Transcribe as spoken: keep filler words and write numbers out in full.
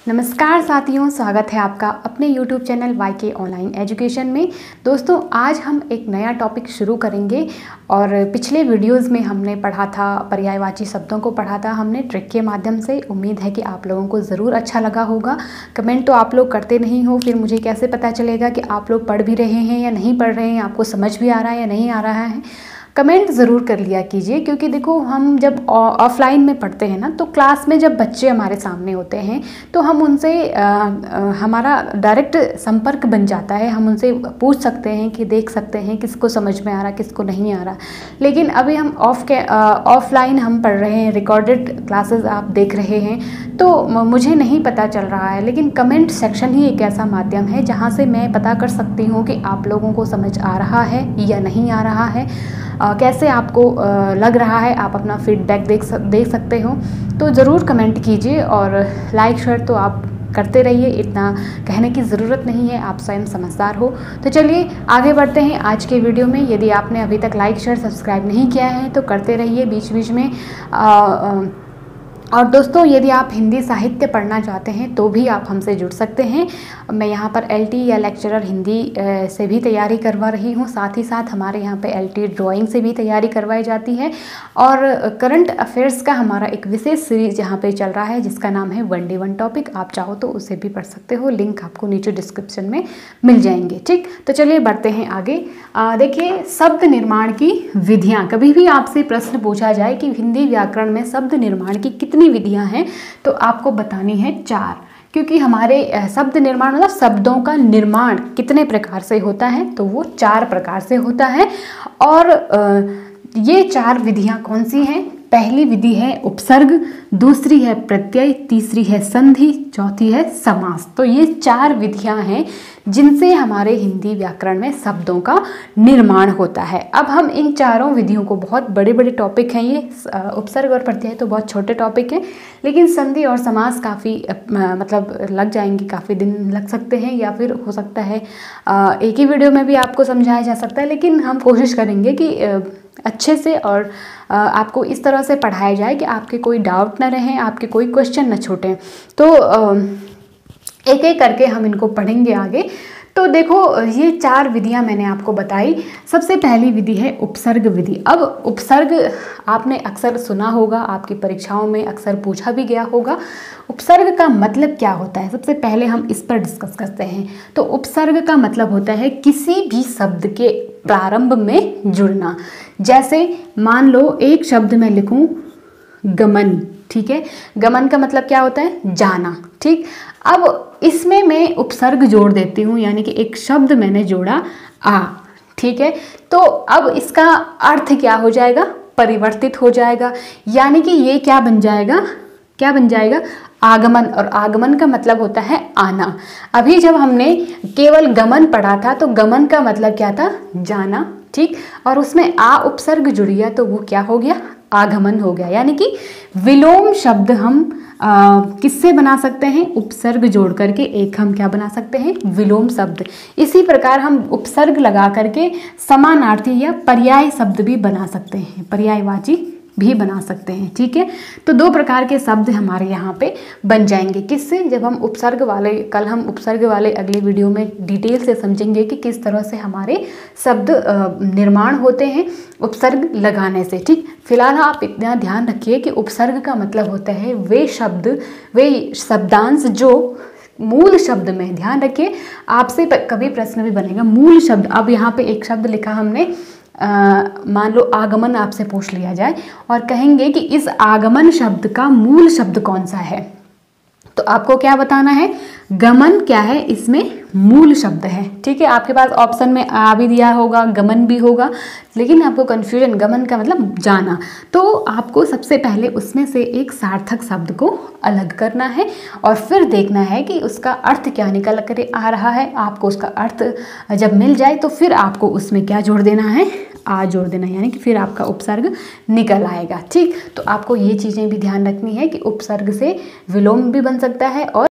नमस्कार साथियों, स्वागत है आपका अपने YouTube channel Y K online education में। दोस्तों, आज हम एक नया टॉपिक शुरू करेंगे और पिछले वीडियोस में हमने पढ़ा था, पर्यायवाची शब्दों को पढ़ा था हमने ट्रिक के माध्यम से। उम्मीद है कि आप लोगों को ज़रूर अच्छा लगा होगा। कमेंट तो आप लोग करते नहीं हो, फिर मुझे कैसे पता चलेगा कि आप लोग पढ़ भी रहे हैं या नहीं पढ़ रहे हैं, आपको समझ भी आ रहा है या नहीं आ रहा है। कमेंट ज़रूर कर लिया कीजिए, क्योंकि देखो हम जब ऑफलाइन में पढ़ते हैं ना, तो क्लास में जब बच्चे हमारे सामने होते हैं तो हम उनसे आ, आ, हमारा डायरेक्ट संपर्क बन जाता है। हम उनसे पूछ सकते हैं कि देख सकते हैं किसको समझ में आ रहा, किसको नहीं आ रहा। लेकिन अभी हम ऑफ के ऑफलाइन हम पढ़ रहे हैं, रिकॉर्डेड क्लासेस आप देख रहे हैं, तो मुझे नहीं पता चल रहा है। लेकिन कमेंट सेक्शन ही एक ऐसा माध्यम है जहाँ से मैं पता कर सकती हूँ कि आप लोगों को समझ आ रहा है या नहीं आ रहा है, आ, कैसे आपको आ, लग रहा है। आप अपना फीडबैक देख सक, दे सकते हो। तो ज़रूर कमेंट कीजिए और लाइक शेयर तो आप करते रहिए, इतना कहने की ज़रूरत नहीं है, आप स्वयं समझदार हो। तो चलिए आगे बढ़ते हैं आज के वीडियो में। यदि आपने अभी तक लाइक शेयर सब्सक्राइब नहीं किया है तो करते रहिए बीच बीच में। आ, आ, और दोस्तों, यदि आप हिंदी साहित्य पढ़ना चाहते हैं तो भी आप हमसे जुड़ सकते हैं। मैं यहाँ पर एलटी या लेक्चरर हिंदी से भी तैयारी करवा रही हूँ। साथ ही साथ हमारे यहाँ पे एलटी ड्राइंग से भी तैयारी करवाई जाती है। और करंट अफेयर्स का हमारा एक विशेष सीरीज यहाँ पे चल रहा है जिसका नाम है वन डे वन टॉपिक। आप चाहो तो उसे भी पढ़ सकते हो, लिंक आपको नीचे डिस्क्रिप्शन में मिल जाएंगे। ठीक, तो चलिए बढ़ते हैं आगे। देखिए, शब्द निर्माण की विधियाँ। कभी भी आपसे प्रश्न पूछा जाए कि हिंदी व्याकरण में शब्द निर्माण की कितनी विधियां हैं, तो आपको बतानी है चार। क्योंकि हमारे शब्द निर्माण मतलब शब्दों का निर्माण कितने प्रकार से होता है, तो वो चार प्रकार से होता है। और ये चार विधियां कौन सी हैं? पहली विधि है उपसर्ग, दूसरी है प्रत्यय, तीसरी है संधि, चौथी है समास। तो ये चार विधियां हैं जिनसे हमारे हिंदी व्याकरण में शब्दों का निर्माण होता है। अब हम इन चारों विधियों को, बहुत बड़े बड़े टॉपिक हैं ये, उपसर्ग और प्रत्यय तो बहुत छोटे टॉपिक हैं, लेकिन संधि और समास काफ़ी मतलब लग जाएंगे, काफ़ी दिन लग सकते हैं, या फिर हो सकता है एक ही वीडियो में भी आपको समझाया जा सकता है। लेकिन हम कोशिश करेंगे कि अच्छे से और आपको इस तरह से पढ़ाया जाए कि आपके कोई डाउट ना रहे, आपके कोई क्वेश्चन न छूटें। तो एक एक करके हम इनको पढ़ेंगे आगे। तो देखो, ये चार विधियां मैंने आपको बताई। सबसे पहली विधि है उपसर्ग विधि। अब उपसर्ग आपने अक्सर सुना होगा, आपकी परीक्षाओं में अक्सर पूछा भी गया होगा। उपसर्ग का मतलब क्या होता है, सबसे पहले हम इस पर डिस्कस करते हैं। तो उपसर्ग का मतलब होता है किसी भी शब्द के प्रारंभ में जुड़ना। जैसे मान लो एक शब्द में लिखूं गमन, ठीक है। गमन का मतलब क्या होता है? जाना, ठीक। अब इसमें मैं उपसर्ग जोड़ देती हूँ, यानी कि एक शब्द मैंने जोड़ा आ, ठीक है। तो अब इसका अर्थ क्या हो जाएगा? परिवर्तित हो जाएगा, यानी कि ये क्या बन जाएगा? क्या बन जाएगा? आगमन। और आगमन का मतलब होता है आना। अभी जब हमने केवल गमन पढ़ा था तो गमन का मतलब क्या था? जाना, ठीक। और उसमें आ उपसर्ग जुड़ गया तो वो क्या हो गया? आगमन हो गया। यानी कि विलोम शब्द हम आ, किससे बना सकते हैं? उपसर्ग जोड़ करके एक हम क्या बना सकते हैं? विलोम शब्द। इसी प्रकार हम उपसर्ग लगा करके समानार्थी या पर्याय शब्द भी बना सकते हैं, पर्यायवाची भी बना सकते हैं, ठीक है। तो दो प्रकार के शब्द हमारे यहाँ पे बन जाएंगे। किससे? जब हम उपसर्ग वाले, कल हम उपसर्ग वाले अगले वीडियो में डिटेल से समझेंगे कि किस तरह से हमारे शब्द निर्माण होते हैं उपसर्ग लगाने से, ठीक। फिलहाल आप इतना ध्यान रखिए कि उपसर्ग का मतलब होता है वे शब्द, वे शब्दांश जो मूल शब्द में, ध्यान रखिए आपसे कभी प्रश्न भी बनेगा मूल शब्द। अब यहाँ पे एक शब्द लिखा हमने, मान लो आगमन आपसे पूछ लिया जाए और कहेंगे कि इस आगमन शब्द का मूल शब्द कौन सा है, तो आपको क्या बताना है? गमन क्या है? इसमें मूल शब्द है, ठीक है। आपके पास ऑप्शन में आ भी दिया होगा, गमन भी होगा, लेकिन आपको कंफ्यूजन, गमन का मतलब जाना, तो आपको सबसे पहले उसमें से एक सार्थक शब्द को अलग करना है और फिर देखना है कि उसका अर्थ क्या निकल कर आ रहा है। आपको उसका अर्थ जब मिल जाए तो फिर आपको उसमें क्या जोड़ देना है? आ जोड़ देना, यानी कि फिर आपका उपसर्ग निकल आएगा, ठीक। तो आपको ये चीज़ें भी ध्यान रखनी है कि उपसर्ग से विलोम भी बन सकता है और